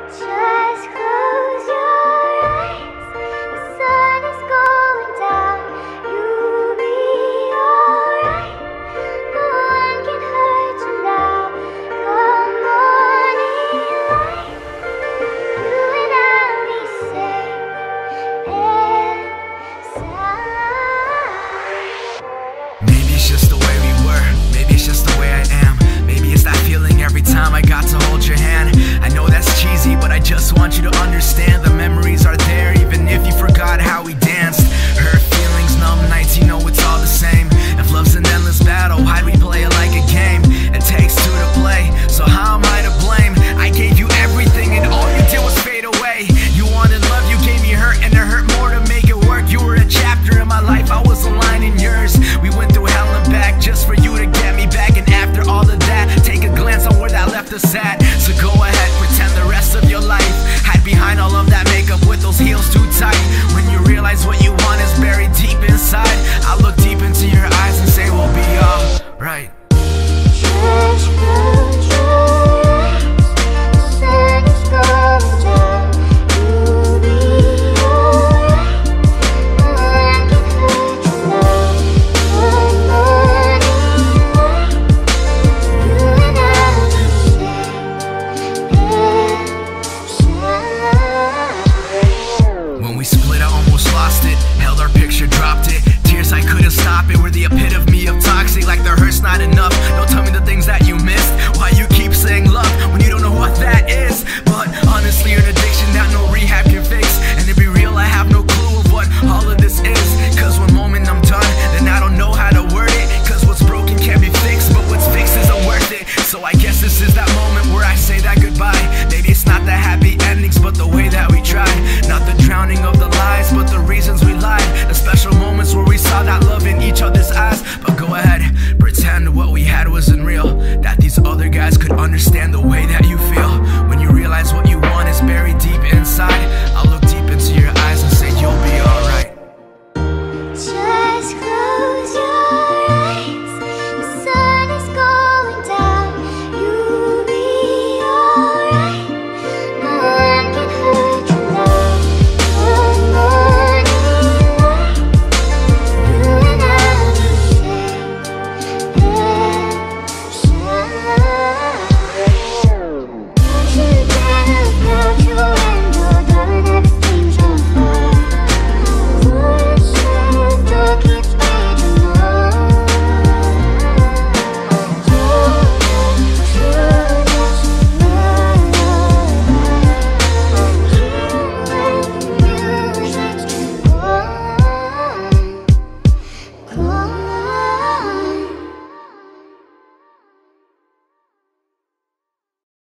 Just close your eyes. The sun is going down. You'll be alright. No one can hurt you now. Come morning light, you and I'll be safe and sound. Maybe it's just the way we were, maybe it's just the way I am. Maybe it's that feeling every time I got to hold your hand. I know that's cheesy, but I just want you to understand the memories are there, even if you forgot how we danced. Hurt feelings, numb nights, you know it's all the same. If love's an endless battle, why'd we play it like a game? It takes two to play, so how am I to blame? I gave you everything and all you did was fade away. You wanted love, you gave me hurt, and it hurt more to make it work. You were a chapter in my life, I was a line in yours. We went through hell and back just for you to get me back. And after all of that, take a glance on where that left us at. So go ahead, pretend the rest of your life. Hide behind all of that makeup with those heels too tight. When you realize what you want is buried deep inside, I look deep into your eyes and say we'll be alright. Just close your eyes. The sun is going down. You'll be alright. No one can hurt you now. Good morning light, you and I'll be safe and sound. When we split, I almost lost it. Held our picture, dropped it. Tears, I couldn't stop it. Were the epitome of toxic, like the hurt's not enough.